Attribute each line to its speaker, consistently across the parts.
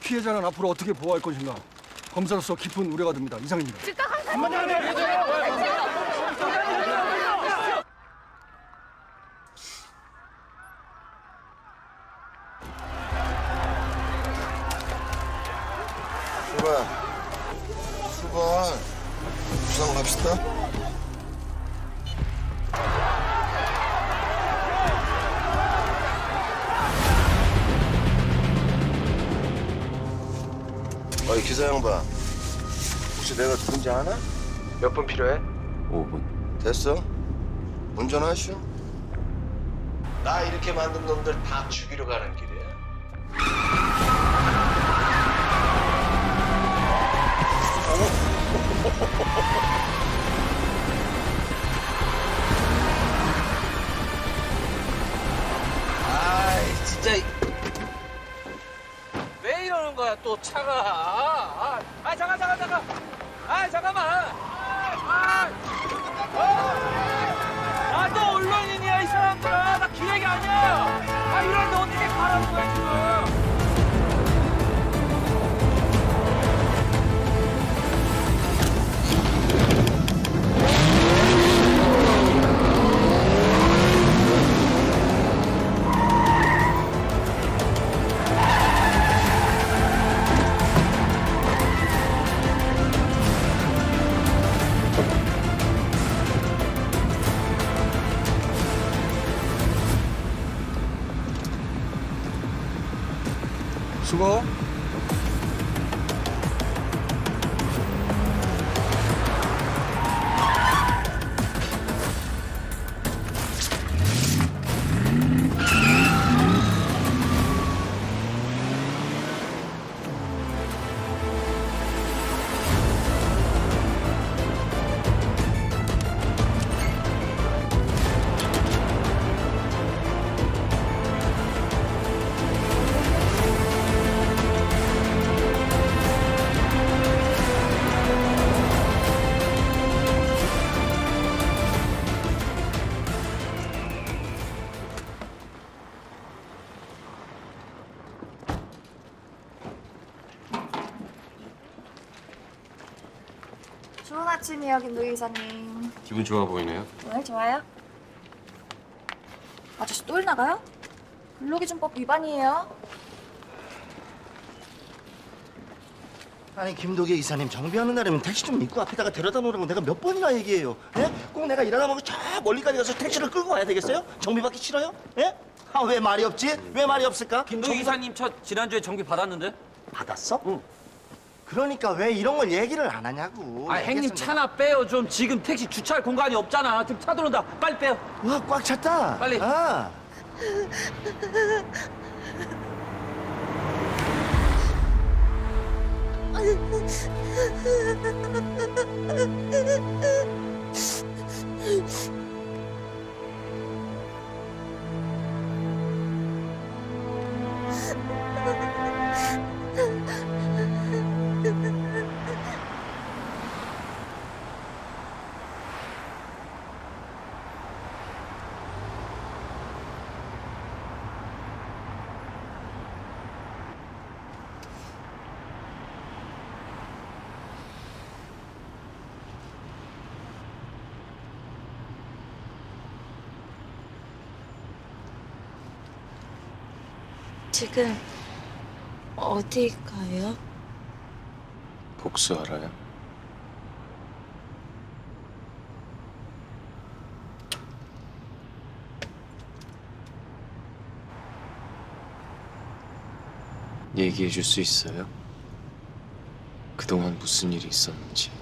Speaker 1: 피해자는 앞으로 어떻게 보호할 것인가 검사로서 깊은 우려가 듭니다. 이상입니다.
Speaker 2: 수발, 부상 갑시다. 어이 기사 양반, 혹시 내가 누군지 아나?
Speaker 3: 몇 분 필요해?
Speaker 4: 5분.
Speaker 2: 됐어? 운전하시오. 나 이렇게 만든 놈들 다 죽이러 가는 길이야.
Speaker 3: 아이 진짜 왜 이러는 거야 또 차가 잠깐 잠깐만 또 언론인이야 이 사람들아 나 기획이 아니야 이러는데 어떻게 가라는 거야 지금
Speaker 1: 수고.
Speaker 5: 좋은 아침이요, 김 도의사님.
Speaker 4: 기분 좋아 보이네요.
Speaker 5: 오늘 좋아요? 아저씨 또 일 나가요? 근로기준법 위반이에요.
Speaker 6: 아니 김도계 이사님 정비하는 날이면 택시 좀 입구 앞에다가 데려다 놓으라고 내가 몇 번이나 얘기해요. 예? 꼭 내가 일하다 보면 저 멀리까지 가서 택시를 끌고 와야 되겠어요? 정비받기 싫어요? 예? 아 왜 말이 없지? 왜 말이 없을까?
Speaker 3: 김도희 기사님 차 지난주에 정비 받았는데?
Speaker 6: 받았어? 응. 그러니까 왜 이런 걸 얘기를 안 하냐고.
Speaker 3: 형님 차나 빼요 좀 지금 택시 주차할 공간이 없잖아 지금 차 들어온다 빨리 빼요
Speaker 6: 와, 꽉 찼다.
Speaker 3: 빨리.
Speaker 6: 아.
Speaker 5: 지금 어디 가요?
Speaker 4: 복수하러요. 얘기해 줄 수 있어요? 그동안 무슨 일이 있었는지.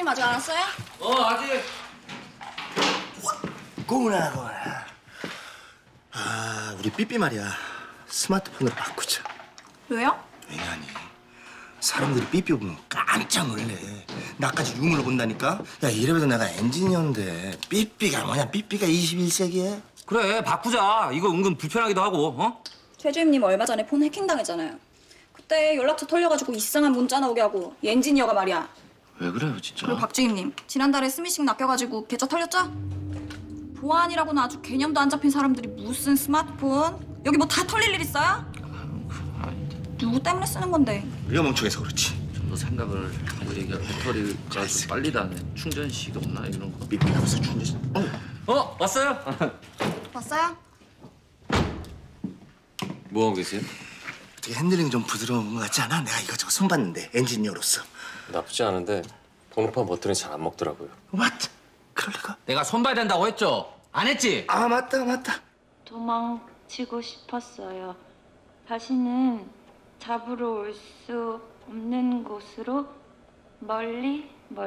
Speaker 5: 회장님 아직 안 왔어요?
Speaker 3: 아직.
Speaker 6: 고은아. 아, 우리 삐삐 말이야. 스마트폰으로 바꾸자.
Speaker 5: 왜요?
Speaker 6: 왜냐니? 사람들이 삐삐 보면 깜짝 놀래. 나까지 유물로 본다니까? 야, 이래봬도 내가 엔지니어인데 삐삐가 뭐냐? 삐삐가 21세기에?
Speaker 3: 그래, 바꾸자. 이거 은근 불편하기도 하고, 어?
Speaker 5: 최주임님 얼마 전에 폰 해킹당했잖아요. 그때 연락처 털려가지고 이상한 문자 나오게 하고 이 엔지니어가 말이야.
Speaker 4: 왜 그래요, 진짜?
Speaker 5: 그리고 박주임님 지난달에 스미싱 낚여가지고 계좌 털렸죠? 보안이라고는 아주 개념도 안 잡힌 사람들이 무슨 스마트폰? 여기 뭐 다 털릴 일 있어요? 누구 때문에 쓰는 건데?
Speaker 6: 우리가 멍청해서 그렇지.
Speaker 7: 좀 더 생각을 하고 얘기하고 배터리가 좀 빨리 닿네. 충전식 없나 이런 거.
Speaker 6: 삐삐가 무슨 충전시?
Speaker 3: 왔어요?
Speaker 5: 왔어요?
Speaker 4: 뭐 하고 계세요?
Speaker 6: 어떻게 핸들링 좀 부드러운 것 같지 않아? 내가 이거저거 손봤는데 엔지니어로서.
Speaker 4: 나쁘지 않은데 번호판 버튼이 잘 안 먹더라고요.
Speaker 6: What? 그럴 리가?
Speaker 3: 내가 손봐야 된다고 했죠? 안 했지?
Speaker 6: 아, 맞다.
Speaker 8: 도망치고 싶었어요. 다시는 잡으러 올 수 없는 곳으로 멀리.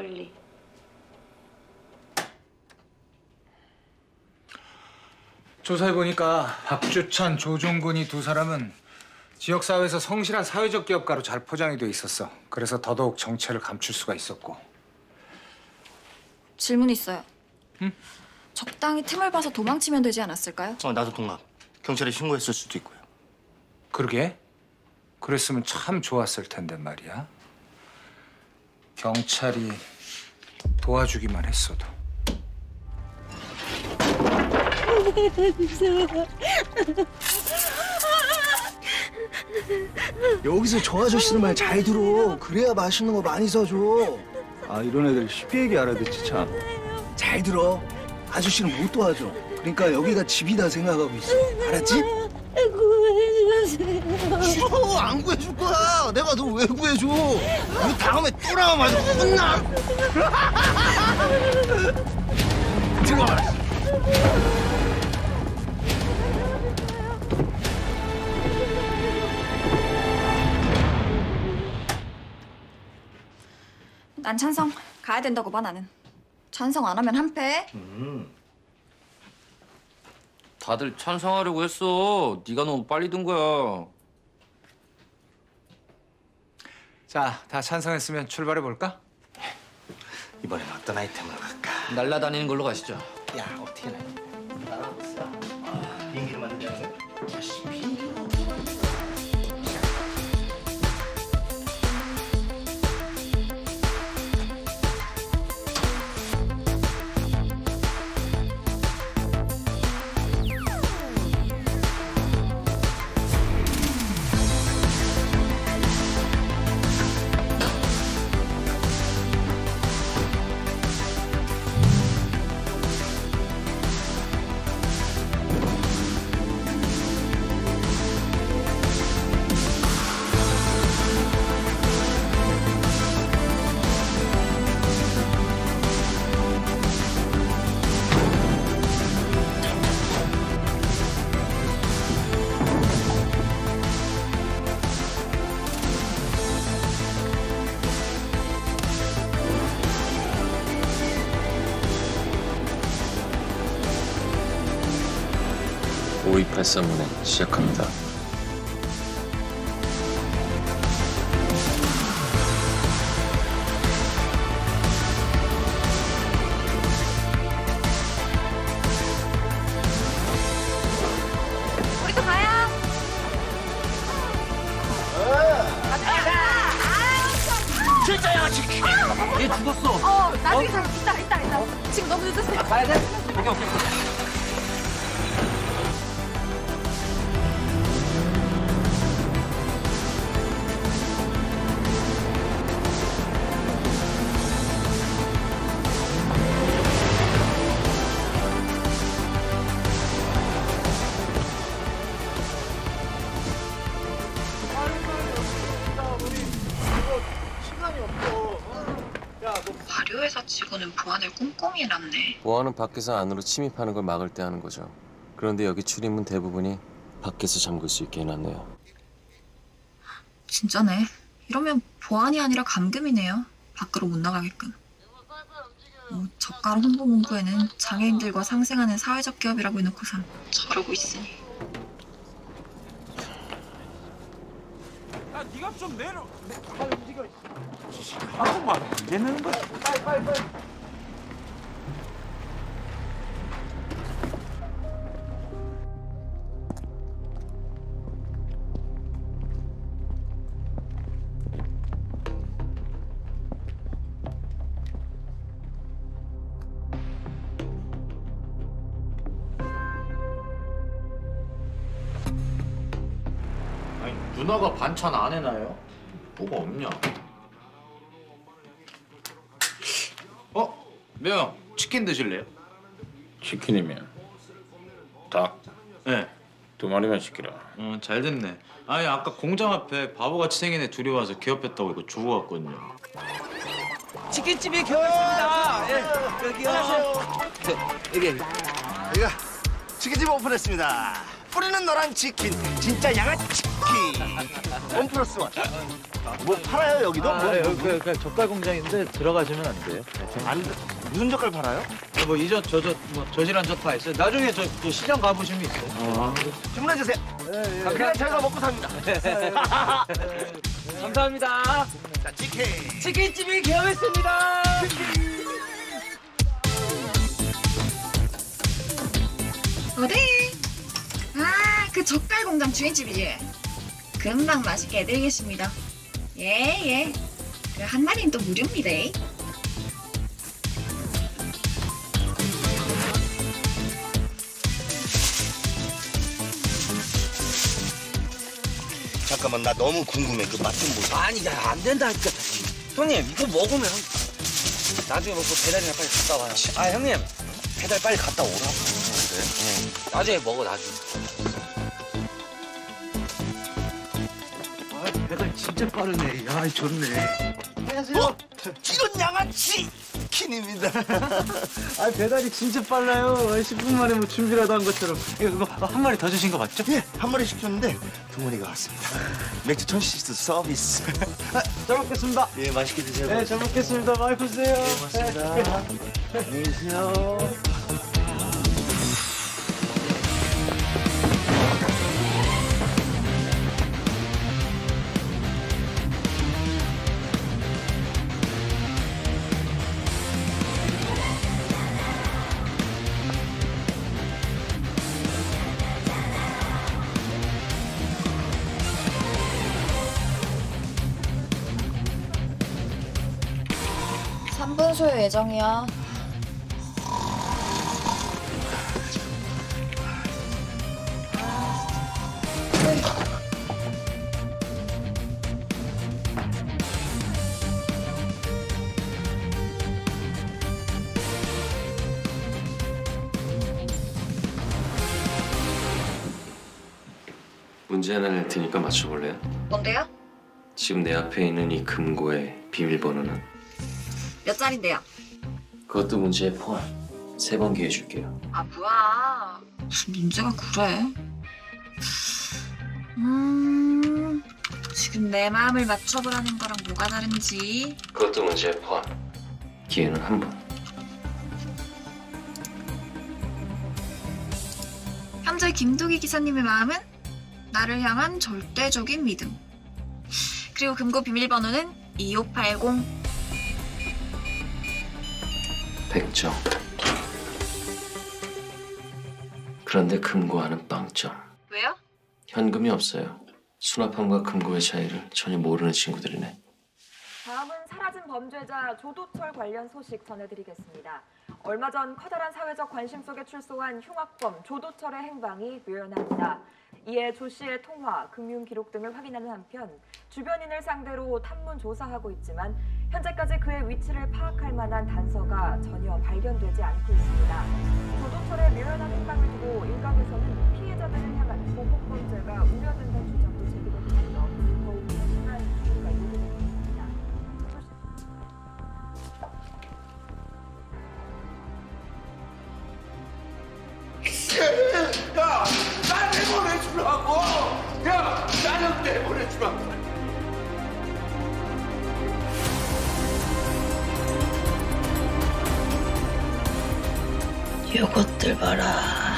Speaker 9: 조사해보니까 박주찬, 조종근이 두 사람은 지역사회에서 성실한 사회적 기업가로 잘 포장이 돼 있었어. 그래서 더더욱 정체를 감출 수가 있었고.
Speaker 5: 질문 있어요. 응? 적당히 틈을 봐서 도망치면 되지 않았을까요?
Speaker 6: 나도 동감. 경찰에 신고했을 수도 있고요.
Speaker 9: 그러게? 그랬으면 참 좋았을 텐데 말이야. 경찰이 도와주기만 했어도.
Speaker 1: 여기서 저 아저씨들 말 잘 들어. 그래야 맛있는 거 많이 사줘. 아, 이런 애들 쉽게 얘기 알아듣지 참. 잘 들어. 아저씨는 못 도와줘. 그러니까 여기가 집이다 생각하고 있어. 알았지?
Speaker 6: 싫어, 안 구해줄 거야. 내가 너 왜 구해줘? 너 다음에 또 나오면 아주 혼나. 들어가.
Speaker 5: 난 찬성 가야 된다고 봐 나는. 찬성 안 하면 한패.
Speaker 7: 다들 찬성하려고 했어. 네가 너무 빨리 든 거야.
Speaker 9: 자, 다 찬성했으면 출발해 볼까?
Speaker 6: 이번엔 어떤 아이템으로 갈까?
Speaker 7: 날라다니는 걸로 가시죠.
Speaker 6: 야, 어떻게 나? 따라오겠어. 비행기를 만들자. 비행기로.
Speaker 4: 오이팔삼문에 시작합니다.
Speaker 5: 우리도 가요.
Speaker 3: 얘 죽었어.
Speaker 5: 나중에 가. 이따. 지금 너무 늦었어요.
Speaker 3: 가야 돼? 오케이.
Speaker 10: 발효회사 직원은 보안을 꼼꼼히 해놨네.
Speaker 4: 보안은 밖에서 안으로 침입하는 걸 막을 때 하는 거죠. 그런데 여기 출입문 대부분이 밖에서 잠글 수 있게 해놨네요.
Speaker 10: 진짜네. 이러면 보안이 아니라 감금이네요. 밖으로 못 나가게끔.
Speaker 5: 젓가락 홍보 문구에는 장애인들과 상생하는 사회적 기업이라고 해놓고선
Speaker 10: 저러고 있으니.
Speaker 3: 야, 네가 좀 내려. 네가 한번만 내는 거야. 빨리.
Speaker 7: 누나가 반찬 안 해놔요? 뭐가 없냐? 매형 치킨 드실래요?
Speaker 9: 치킨이면 닭
Speaker 7: 네.
Speaker 9: 2마리만 시키라.
Speaker 7: 잘 됐네. 아니 아까 공장 앞에 바보같이 생긴 애 둘이 와서 개업했다고 이거 주고 갔거든요.
Speaker 3: 치킨집이 개업했습니다. 예, 여기요.
Speaker 6: 여기가 치킨집 오픈했습니다. 뿌리는 노란 치킨, 진짜 양아치킨. 1+1. 뭐 팔아요 여기도?
Speaker 11: 그 젓갈 공장인데 들어가시면 안 돼요.
Speaker 6: 무슨 젓갈 팔아요?
Speaker 11: 뭐 이전 저질한 젓파 있어요. 나중에 저 시장 가보시면 있어요.
Speaker 6: 주문해 주세요. 그냥 저희가 먹고 삽니다.
Speaker 3: 감사합니다.
Speaker 6: 자, 치킨.
Speaker 3: 치킨집이 개업했습니다.
Speaker 5: 어디? 그 젓갈 공장 주인집이지. 금방 맛있게 해드리겠습니다. 예. 한 마리는 또 무료입니다.
Speaker 6: 잠깐만 나 너무 궁금해. 그 맛 좀 보자.
Speaker 11: 아니, 안 된다니까. 형님, 이거 먹으면 나중에 먹고 배달이나 빨리 갔다 와요. 아, 형님, 배달 빨리 갔다 오라고. 그래? 나중에 먹어, 나중에. 배달 진짜 빠르네. 야, 좋네.
Speaker 6: 안녕하세요. 이런 양아치 킨입니다.
Speaker 11: 배달이 진짜 빨라요. 10분 만에 뭐 준비라도 한 것처럼. 이거 한 마리 더 주신 거 맞죠?
Speaker 6: 예, 한 마리 시켰는데 2마리가 왔습니다. 맥주 1000cc 서비스.
Speaker 11: 잘 먹겠습니다.
Speaker 6: 예, 맛있게 드세요.
Speaker 11: 네, 잘 먹겠습니다. 많이 보세요.
Speaker 6: 네, 고맙습니다.
Speaker 11: 안녕히 계세요.
Speaker 5: 소요 예정이야.
Speaker 4: 문제 하나 낼 테니까 맞춰볼래요?
Speaker 5: 뭔데요?
Speaker 4: 지금 내 앞에 있는 이 금고의 비밀번호는?
Speaker 5: 몇 자리인데요?
Speaker 4: 그것도 문제에 포함. 3번 기회 줄게요.
Speaker 5: 아 뭐야? 무슨 문제가 그래? 지금 내 마음을 맞춰보라는 거랑 뭐가 다른지.
Speaker 4: 그것도 문제에 포함. 기회는 한 번.
Speaker 5: 현재 김도기 기사님의 마음은 나를 향한 절대적인 믿음. 그리고 금고 비밀번호는 2580.
Speaker 4: 100점. 그런데 금고와는 빵점.
Speaker 5: 왜요?
Speaker 4: 현금이 없어요. 수납함과 금고의 차이를 전혀 모르는 친구들이네.
Speaker 12: 다음은 사라진 범죄자 조도철 관련 소식 전해드리겠습니다. 얼마 전 커다란 사회적 관심 속에 출소한 흉악범 조도철의 행방이 묘연합니다. 이에 조 씨의 통화, 금융 기록 등을 확인하는 한편 주변인을 상대로 탐문 조사하고 있지만 현재까지 그의 위치를 파악할 만한 단서가 전혀 발견되지 않고 있습니다. 조도철의 묘연한 행방을 두고 일각에서는 피해자들을 향한 보복 범죄가 우려된다는 주장도 제기되고 있어 더욱 심한 주의가 요구되고 있습니다.
Speaker 3: 야, 나 내보내주라고! 야, 나는 내보내주라고!
Speaker 8: 요것들 봐라.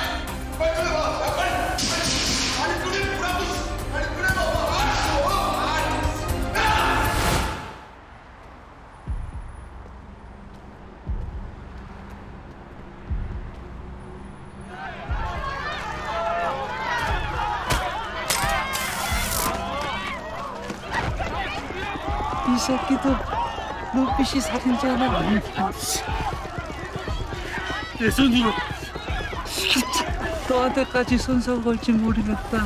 Speaker 3: 이 새끼도 눈빛이 살인자는 아니야. 내 손으로 너한테까지 손상 걸지 모르겠다.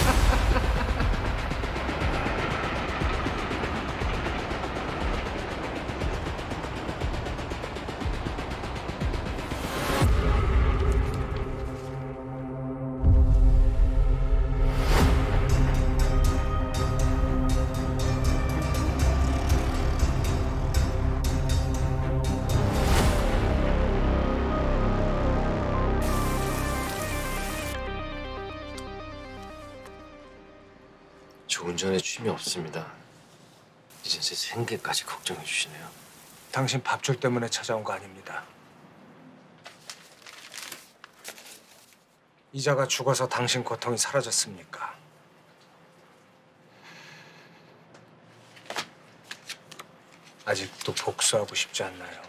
Speaker 4: 조금 전에 취미 없습니다. 이제 제 생계까지 걱정해 주시네요.
Speaker 9: 당신 밥줄 때문에 찾아온 거 아닙니다. 이자가 죽어서 당신 고통이 사라졌습니까? 아직도 복수하고 싶지 않나요?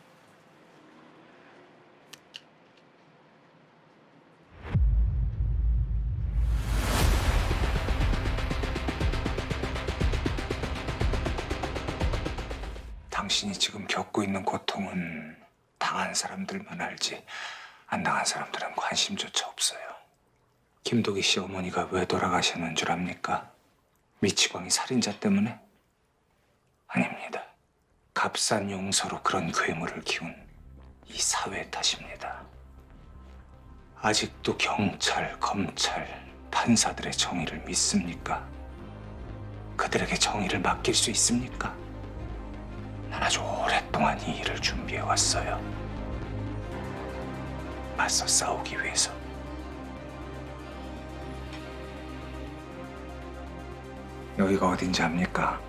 Speaker 9: 당신이 지금 겪고 있는 고통은 당한 사람들만 알지 안 당한 사람들은 관심조차 없어요. 김도기 씨 어머니가 왜 돌아가셨는 줄 압니까? 미치광이 살인자 때문에? 아닙니다. 값싼 용서로 그런 괴물을 키운 이 사회 탓입니다. 아직도 경찰, 검찰, 판사들의 정의를 믿습니까? 그들에게 정의를 맡길 수 있습니까? 난 아주 오랫동안 이 일을 준비해왔어요. 맞서 싸우기 위해서. 여기가 어딘지 압니까?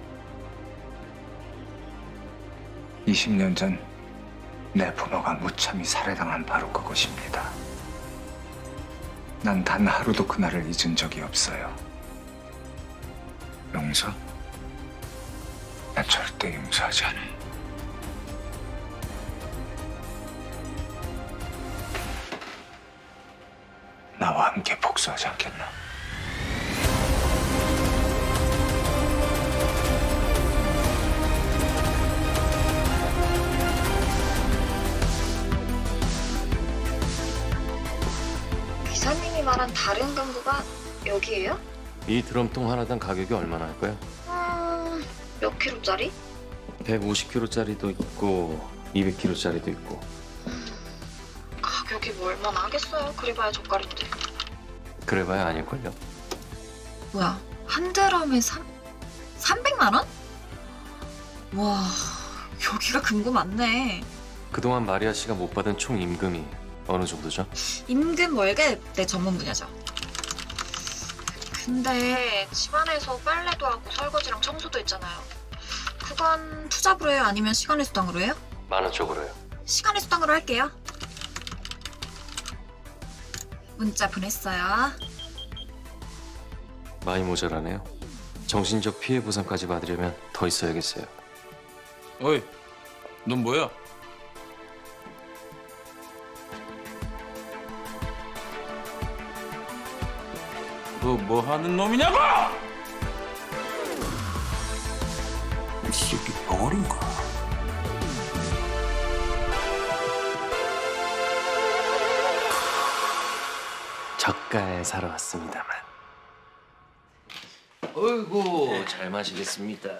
Speaker 9: 20년 전 내 부모가 무참히 살해당한 바로 그곳입니다. 난 단 하루도 그날을 잊은 적이 없어요. 용서? 난 절대 용서하지 않아요. 나와 함께 복수하지 않겠나?
Speaker 10: 기사님이 말한 다른 금고가 여기예요?
Speaker 4: 이 드럼통 하나당 가격이 얼마나 할까요?
Speaker 10: 몇 킬로짜리?
Speaker 4: 150kg짜리도 있고 200kg짜리도 있고.
Speaker 10: 가격이 뭐 얼마나 하겠어요? 그래봐야 젓갈인데.
Speaker 4: 그래봐야 아닐걸요.
Speaker 5: 뭐야, 한 드럼에 300만 원? 와, 여기가 금고 많네.
Speaker 4: 그동안 마리아 씨가 못 받은 총 임금이 어느 정도죠?
Speaker 5: 임금 월급 내 전문 분야죠.
Speaker 10: 근데 집안에서 빨래도 하고 설거지랑 청소도 있잖아요.
Speaker 5: 그건 투잡으로 해요? 아니면 시간의 수당으로 해요?
Speaker 4: 많은 쪽으로 해요.
Speaker 5: 시간의 수당으로 할게요. 문자 보냈어요.
Speaker 4: 많이 모자라네요. 정신적 피해 보상까지 받으려면 더 있어야겠어요.
Speaker 7: 어이, 넌 뭐야? 너 뭐 하는 놈이냐고!
Speaker 9: 이 새끼 벙어리인가?
Speaker 4: 젓갈 사러 왔습니다만. 어이구, 잘 마시겠습니다.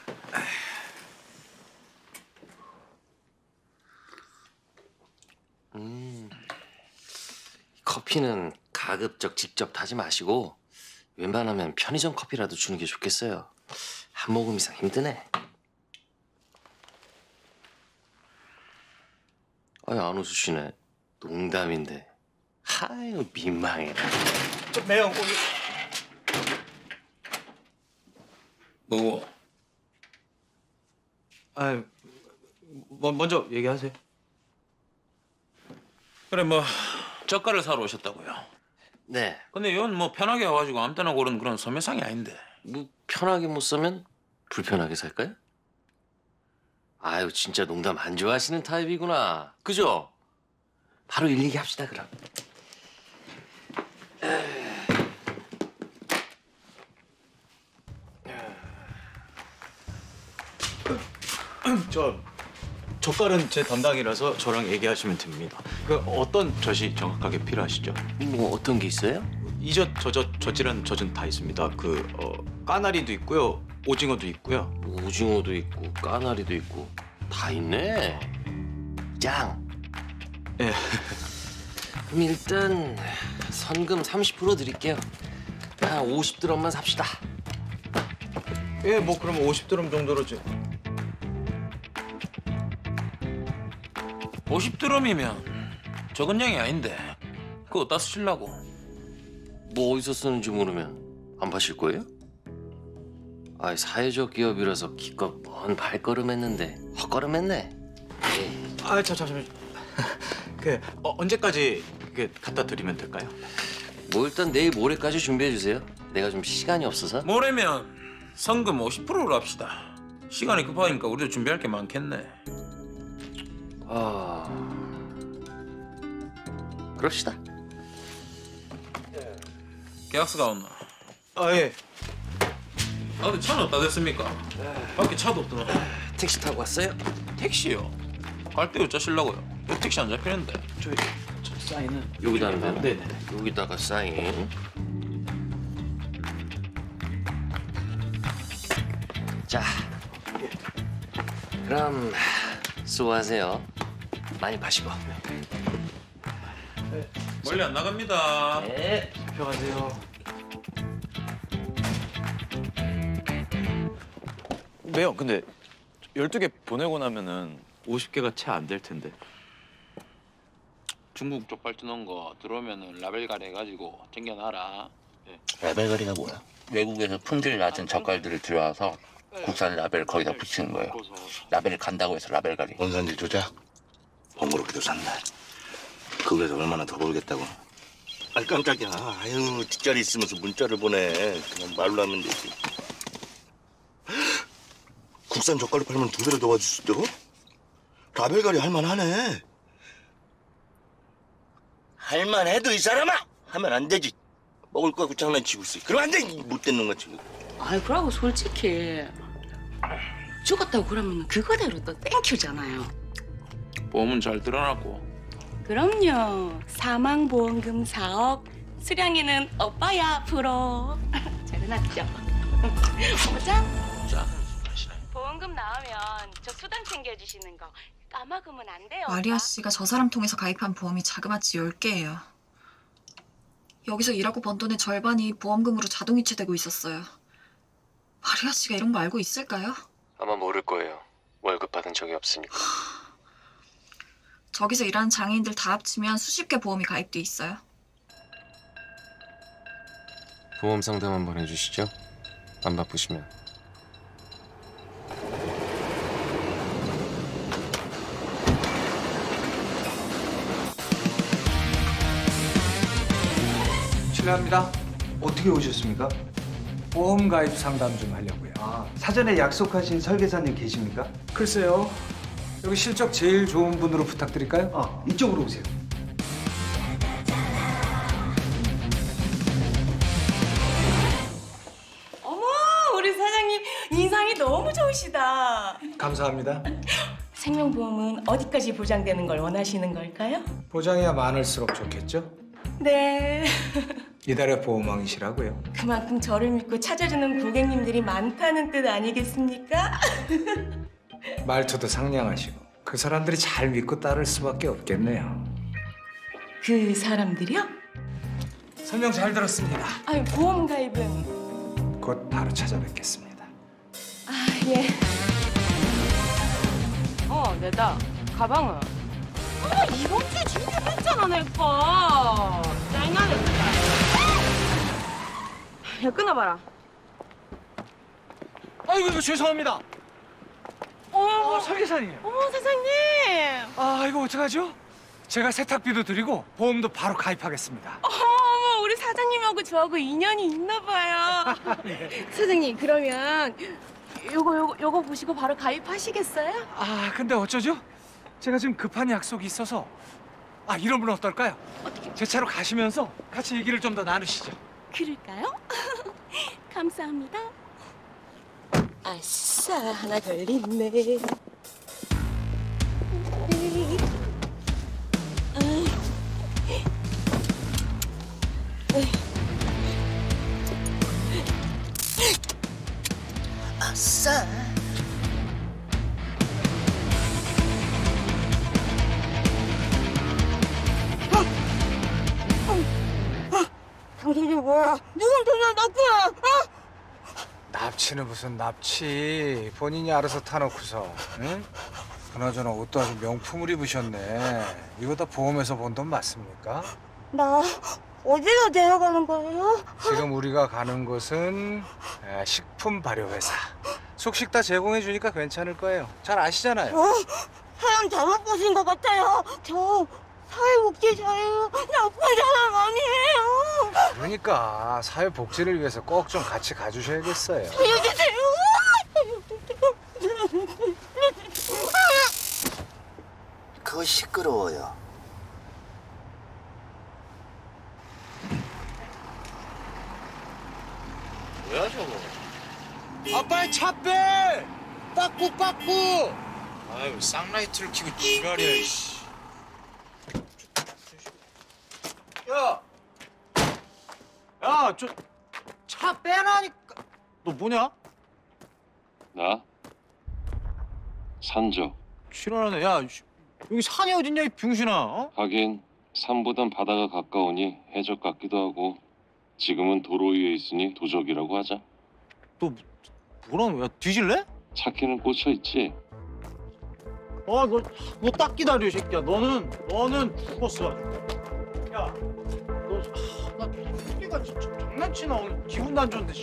Speaker 4: 커피는 가급적 직접 타지 마시고 웬만하면 편의점 커피라도 주는 게 좋겠어요. 한 모금 이상 힘드네. 아니, 안 웃으시네. 농담인데. 아유, 민망해.
Speaker 6: 매형 고기.
Speaker 7: 뭐? 먼저 얘기하세요. 그래 뭐 젓갈을 사러 오셨다고요?
Speaker 4: 네.
Speaker 7: 근데 이건 뭐 편하게 와가지고 아무 때나 고른 그런 소매상이 아닌데.
Speaker 4: 뭐 편하게 못 사면 불편하게 살까요? 아유 진짜 농담 안 좋아하시는 타입이구나. 그죠? 바로 일 얘기합시다 그럼.
Speaker 7: 저 젓갈은 제 담당이라서 저랑 얘기하시면 됩니다. 그 어떤 젓이 정확하게 필요하시죠?
Speaker 4: 뭐 어떤 게 있어요?
Speaker 7: 이젓, 저젓이란 젓은 다 있습니다. 까나리도 있고요, 오징어도 있고요.
Speaker 4: 오징어도 있고 까나리도 있고 다 있네. 짱.
Speaker 7: 예.
Speaker 4: 그럼 일단 선금 30% 드릴게요. 한 50드럼만 삽시다.
Speaker 7: 예, 뭐 그럼 50드럼 정도로 50드럼이면 적은 양이 아닌데 그거 어디다 쓰시려고?
Speaker 4: 뭐 어디서 쓰는지 모르면 안 파실 거예요? 아이 사회적 기업이라서 기껏 먼 발걸음했는데 헛걸음했네.
Speaker 7: 아, 잠시만. 언제까지 갖다 드리면 될까요?
Speaker 4: 뭐 일단 내일 모레까지 준비해 주세요. 내가 좀 시간이 없어서.
Speaker 7: 모레면 성금 50%로 합시다. 시간이 급하니까 우리도 준비할 게 많겠네.
Speaker 4: 그럽시다.
Speaker 7: 계약서가 왔나? 아, 예. 아, 근데 차는 어디다 댔습니까? 밖에 차도 없더만.
Speaker 4: 택시 타고 왔어요?
Speaker 7: 택시요? 갈 때 어쩌시려고요? 여기 택시 안 잡히는데. 저 사인은
Speaker 4: 여기다 하면 돼요?
Speaker 7: 네네.
Speaker 4: 여기다가 사인. 자, 그럼 수고하세요. 많이 마시고.
Speaker 7: 멀리 안 나갑니다.
Speaker 4: 네.
Speaker 7: 들어가세요.
Speaker 13: 매형, 근데 12개 보내고 나면은 50개가 채 안 될 텐데.
Speaker 7: 중국 쪽 발주놓은 거 들어오면은 라벨가리 해가지고 챙겨놔라. 네.
Speaker 2: 라벨가리가 뭐야? 외국에서 품질 낮은 젓갈들을 들여와서 국산 라벨 거기다 붙이는 거예요. 라벨을 간다고 해서 라벨가리. 원산지 조작? 번거롭게도 샀네. 그거에서 얼마나 더 벌겠다고. 아이 깜짝이야. 아유 뒷자리 있으면서 문자를 보내. 그냥 말로 하면 되지. 국산 젓갈을 팔면 2배로 더 가줄 수 있다고? 라벨가리 할만하네. 할만해도 이 사람아! 하면 안 되지. 먹을 거 갖고 장난치고 있어. 그럼 안 돼! 못된 놈 같이.
Speaker 8: 아이 그러고 솔직히 죽었다고 그러면 그거대로 또 땡큐잖아요.
Speaker 7: 보험은 잘 들어놨고.
Speaker 8: 그럼요. 사망보험금 4억, 수량이는 오빠야 앞으로. 잘 해놨죠? 보자.
Speaker 7: 자.
Speaker 8: 보험금 나오면 저 수당 챙겨주시는 거 까먹으면 안 돼요.
Speaker 5: 마리아 씨가 저 사람 통해서 가입한 보험이 자그마치 10개예요. 여기서 일하고 번 돈의 절반이 보험금으로 자동 이체되고 있었어요. 마리아 씨가 이런 거 알고 있을까요?
Speaker 4: 아마 모를 거예요. 월급 받은 적이 없으니까.
Speaker 5: 저기서 일하는 장애인들 다 합치면 수십 개 보험이 가입돼 있어요.
Speaker 4: 보험 상담 한번 해주시죠. 안 바쁘시면.
Speaker 9: 실례합니다.
Speaker 1: 어떻게 오셨습니까?
Speaker 9: 보험 가입 상담 좀 하려고요.
Speaker 1: 사전에 약속하신 설계사님 계십니까?
Speaker 9: 글쎄요. 여기 실적 제일 좋은 분으로 부탁드릴까요?
Speaker 1: 이쪽으로 오세요.
Speaker 8: 어머, 우리 사장님 인상이 너무 좋으시다.
Speaker 9: 감사합니다.
Speaker 8: 생명보험은 어디까지 보장되는 걸 원하시는 걸까요?
Speaker 9: 보장이야 많을수록 좋겠죠?
Speaker 8: 네.
Speaker 9: 이달의 보험왕이시라고요.
Speaker 8: 그만큼 저를 믿고 찾아주는 고객님들이 많다는 뜻 아니겠습니까?
Speaker 9: 말투도 상냥하시고 그 사람들이 잘 믿고 따를 수밖에 없겠네요.
Speaker 8: 그 사람들이요?
Speaker 9: 설명 잘 들었습니다.
Speaker 8: 아유, 보험 가입은?
Speaker 9: 곧 바로 찾아뵙겠습니다.
Speaker 8: 아, 예. 내다. 가방은? 이번 주에 진짜 했잖아, 내 거. 짜증나네, 진짜. 야, 끊어봐라.
Speaker 3: 아이고, 죄송합니다.
Speaker 8: 어머,
Speaker 3: 설계사님.
Speaker 8: 어머, 사장님.
Speaker 3: 이거 어떡하죠?
Speaker 9: 제가 세탁비도 드리고 보험도 바로 가입하겠습니다.
Speaker 14: 어머, 우리 사장님하고 저하고 인연이 있나 봐요. 사장님, 그러면 요거 보시고 바로 가입하시겠어요?
Speaker 9: 아, 근데 어쩌죠? 제가 지금 급한 약속이 있어서. 아, 이러면 어떨까요?
Speaker 14: 어떻게?
Speaker 9: 제 차로 가시면서 같이 얘기를 좀 더 나누시죠.
Speaker 14: 그럴까요? 감사합니다. 아싸, 하나 걸렸네.
Speaker 6: 아싸.
Speaker 14: 당신이 뭐야? 누군데 나 납치야?
Speaker 9: 납치는 무슨 납치. 본인이 알아서 타놓고서. 응? 그나저나 옷도 아주 명품을 입으셨네. 이거 다 보험에서 번 돈 맞습니까?
Speaker 14: 나 어디로 데려가는 거예요?
Speaker 9: 지금 우리가 가는 곳은 식품 발효회사. 숙식 다 제공해 주니까 괜찮을 거예요. 잘 아시잖아요.
Speaker 14: 사람 잘못 보신 것 같아요. 저 사회복지사예요. 나쁜 사람 아니에요.
Speaker 9: 그러니까 사회복지를 위해서 꼭 좀 같이 가주셔야겠어요.
Speaker 14: 살려주세요.
Speaker 6: 그거 시끄러워요.
Speaker 4: 뭐야 저거?
Speaker 9: 아, 빨리 차 빼! 빠꾸 빠꾸!
Speaker 7: 아유 쌍라이트를 켜고 지랄이야. 씨.
Speaker 9: 야! 야, 저 차 빼라니까. 너 뭐냐?
Speaker 15: 나? 산적.
Speaker 9: 실화네. 야, 여기 산이 어딨냐 이 병신아. 어?
Speaker 15: 하긴 산보단 바다가 가까우니 해적 같기도 하고 지금은 도로 위에 있으니 도적이라고 하자.
Speaker 9: 너 뭐라는 거야? 뒤질래?
Speaker 15: 차키는 꽂혀 있지.
Speaker 9: 아, 너 딱 기다려, 이 새끼야. 너는 죽었어. 야, 나 새끼가 진짜 장난치나 오늘 기분도 안 좋은데. 씨.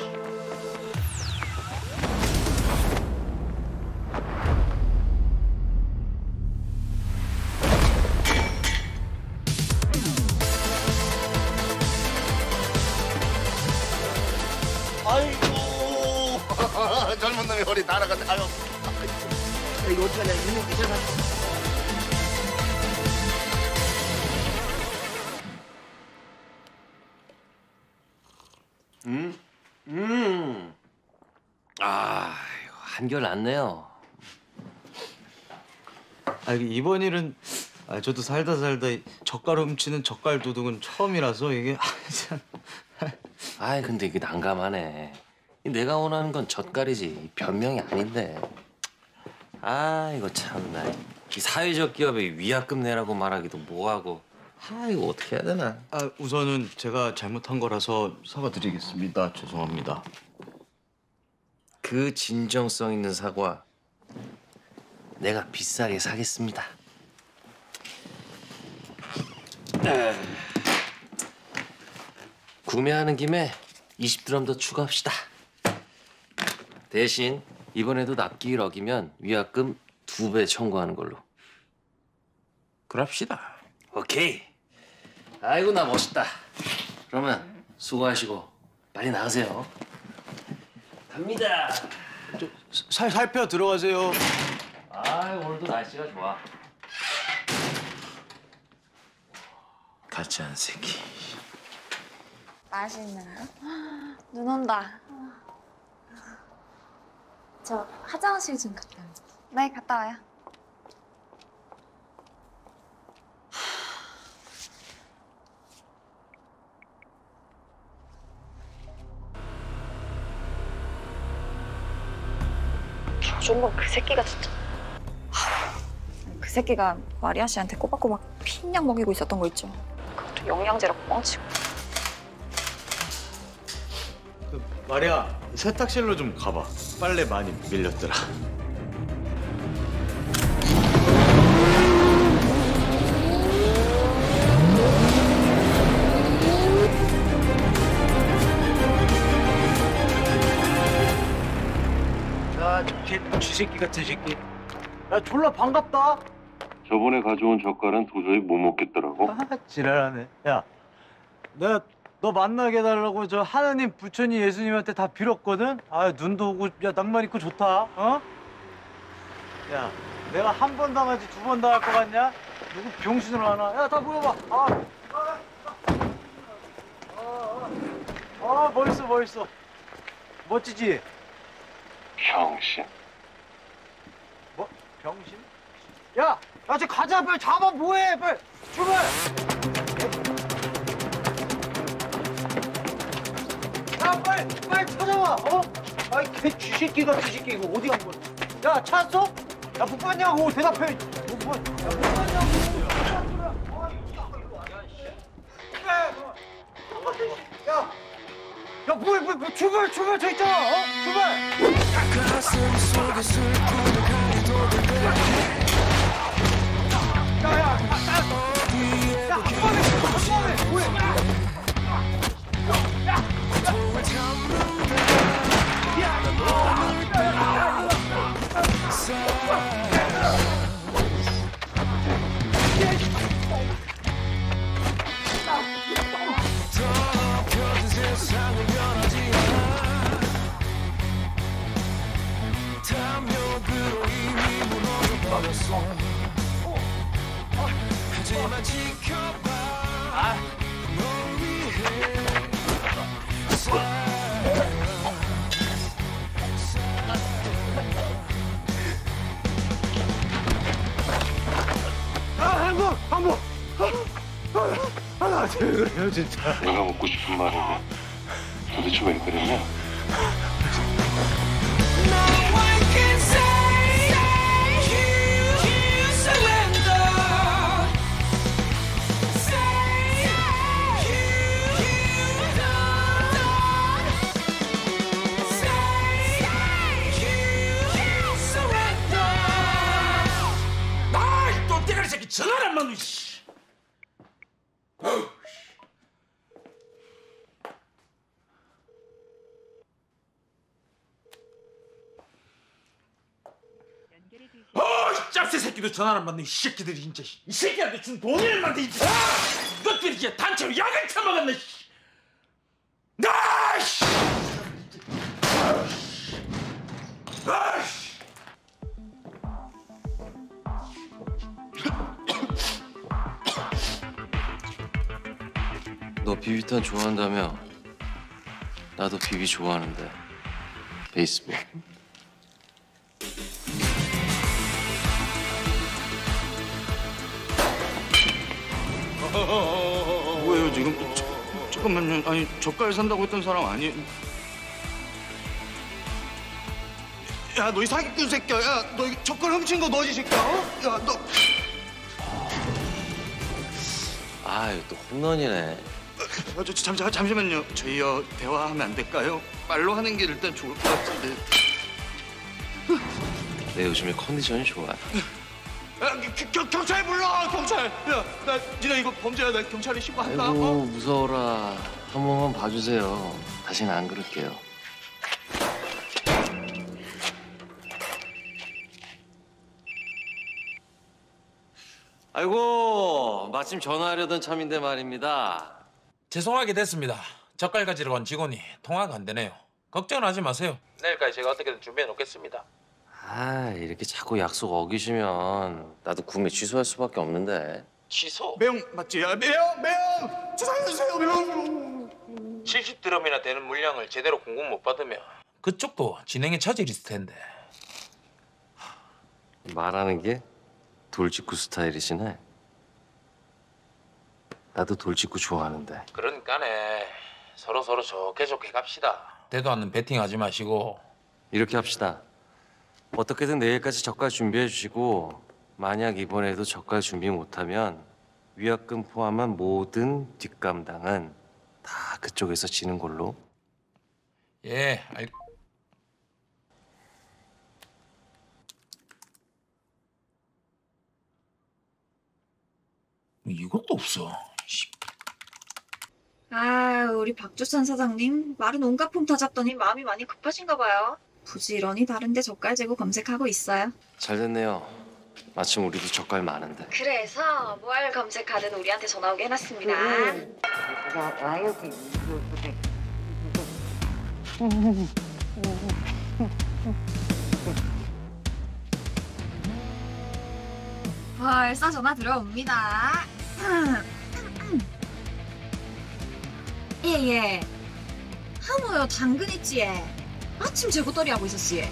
Speaker 6: 아이고. 젊은 놈이 허리 날아갔네. 아유. 이거 어떡하냐. 이놈 기절
Speaker 4: 아, 이거 한결 낫네요.
Speaker 13: 아, 이번 일은 저도 살다 젓갈 훔치는 젓갈 도둑은 처음이라서 이게 참.
Speaker 4: 아이, 근데 이게 난감하네. 내가 원하는 건 젓갈이지 변명이 아닌데. 아, 이거 참나. 이 사회적 기업에 위약금 내라고 말하기도 뭐하고. 아, 이거 어떻게 해야 되나?
Speaker 13: 아, 우선은 제가 잘못한 거라서 사과드리겠습니다. 죄송합니다.
Speaker 4: 그 진정성 있는 사과 내가 비싸게 사겠습니다. 구매하는 김에 20드럼 더 추가합시다. 대신 이번에도 납기일 어기면 위약금 2배 청구하는 걸로. 그럽시다. 오케이. 아이고, 나 멋있다. 그러면 수고하시고 빨리 나가세요. 갑니다.
Speaker 13: 살펴 들어가세요.
Speaker 4: 아, 오늘도 날씨가 좋아.
Speaker 13: 가짜한 새끼.
Speaker 10: 맛있는데? 눈 온다. 저 화장실 좀 갔다 와요. 네, 갔다 와요.
Speaker 5: 정말 그 새끼가 진짜. 그 새끼가 마리아 씨한테 꼬박꼬박 핀약 먹이고 있었던 거 있죠. 그것도 영양제라고 뻥치고.
Speaker 13: 마리아, 세탁실로 좀 가봐. 빨래 많이 밀렸더라.
Speaker 9: 야, 쥐새끼 같은 새끼. 야, 졸라 반갑다.
Speaker 15: 저번에 가져온 젓갈은 도저히 못 먹겠더라고.
Speaker 13: 지랄하네. 야, 내가 너 만나게 해달라고 저 하느님, 부처님, 예수님한테 다 빌었거든? 아, 눈도 오고, 야, 낭만 있고 좋다, 어? 야, 내가 한 번 당하지 두 번 당할 것 같냐? 누구 병신으로 하나? 야, 다 모여봐. 멋있어, 멋있어. 멋지지?
Speaker 15: 병신.
Speaker 13: 뭐? 병신? 야, 쟤 가자, 빨리 잡아, 뭐해, 빨리 출발! 야, 빨리 찾아와, 어? 아이, 걔 쥐새끼가 쥐새끼 이거 어디 간 거야? 야, 찾았어? 야, 못 봤냐고, 대답해. 못 봤냐고. 야, 뭐해, 출발, 저 있잖아, 어? 출발! 가슴 속에 슬픔을 가리도록 야, 한 번에, 뭐해? 하지만 지켜봐 널 위해 항복 나 왜 그래요 진짜.
Speaker 15: 내가 묻고 싶은 말인데 도대체 왜 그랬냐?
Speaker 7: 전화를 안 받는 씨. 짭새 새끼도 전화를 안 받는 이 새끼들이 진짜. 이 새끼한테 준 돈을 만데 진짜. 이것들이 진짜 단체로 약을 처먹었네. 나 씨.
Speaker 4: 너 비비탄 좋아한다며? 나도 비비 좋아하는데. 베이스볼.
Speaker 13: 뭐예요 지금? 잠깐만요. 아니 젓갈 산다고 했던 사람 아니에요? 야, 너 이 사기꾼 새끼야. 야, 너 이 젓갈 훔친 거 너지 새끼야? 어? 야, 너.
Speaker 4: 아유, 또 홈런이네.
Speaker 13: 잠시만요. 저희 대화하면 안 될까요? 말로 하는 게 일단 좋을 것 같은데.
Speaker 4: 내 요즘에 컨디션이 좋아.
Speaker 13: 야, 경찰 불러, 경찰. 야, 나 니네 이거 범죄야. 나 경찰에 신고한다.
Speaker 4: 아이고, 무서워라. 한 번만 봐주세요. 다시는 안 그럴게요. 아이고, 마침 전화하려던 참인데 말입니다.
Speaker 7: 죄송하게 됐습니다. 젓갈 가지러 간 직원이 통화가 안 되네요. 걱정은 하지 마세요. 내일까지 제가 어떻게든 준비해 놓겠습니다.
Speaker 4: 아, 이렇게 자꾸 약속 어기시면 나도 구매 취소할 수밖에 없는데.
Speaker 7: 취소?
Speaker 13: 매형 맞지? 야, 매형! 주사해주세요, 매형!
Speaker 7: 70드럼이나 되는 물량을 제대로 공급 못 받으면 그쪽도 진행에 처질 있을 텐데.
Speaker 4: 말하는 게 돌직구 스타일이시네. 나도 돌직구 좋아하는데.
Speaker 7: 그러니까네. 서로 좋게 갑시다. 되도 않는 배팅하지 마시고.
Speaker 4: 이렇게 합시다. 어떻게든 내일까지 젓갈 준비해 주시고 만약 이번에도 젓갈 준비 못하면 위약금 포함한 모든 뒷감당은 다 그쪽에서 지는 걸로.
Speaker 7: 예, 이것도 없어.
Speaker 5: 아, 우리 박주찬 사장님 말은 온갖 폼 다 잡더니 마음이 많이 급하신가 봐요. 부지런히 다른데 젓갈 재고 검색하고 있어요.
Speaker 4: 잘 됐네요. 마침 우리도 젓갈 많은데.
Speaker 10: 그래서 뭘 검색하든 우리한테 전화 오게 해놨습니다. 벌써 전화 들어옵니다. 예예. 하모요 당근 있지? 아침 재고떨이 하고 있었지.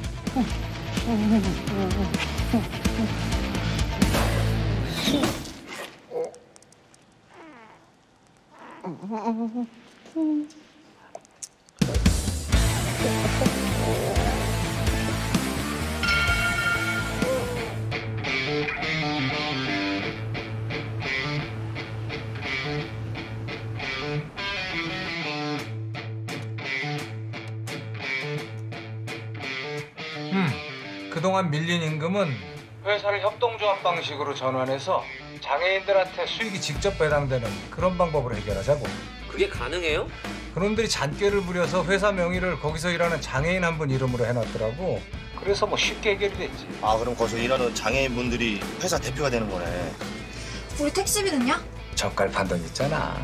Speaker 9: 그동안 밀린 임금은 회사를 협동조합 방식으로 전환해서 장애인들한테 수익이 직접 배당되는 그런 방법으로 해결하자고.
Speaker 4: 그게 가능해요?
Speaker 9: 그놈들이 잔꾀를 부려서 회사 명의를 거기서 일하는 장애인 한 분 이름으로 해놨더라고. 그래서 뭐 쉽게 해결이 됐지.
Speaker 6: 아, 그럼 거기서 일하는 장애인분들이 회사 대표가 되는 거네.
Speaker 10: 우리 택시비는요?
Speaker 9: 젓갈 판 돈 있잖아.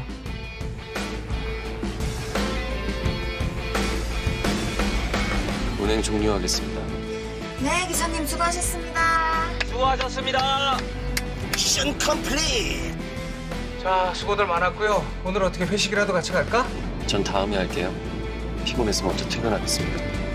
Speaker 4: 운행 종료하겠습니다.
Speaker 10: 네, 기사님 수고하셨습니다.
Speaker 3: 수고하셨습니다.
Speaker 6: 미션 컴플릿.
Speaker 9: 자, 수고들 많았고요. 오늘 어떻게 회식이라도 같이 갈까?
Speaker 4: 전 다음에 할게요. 피곤해서 먼저 퇴근하겠습니다.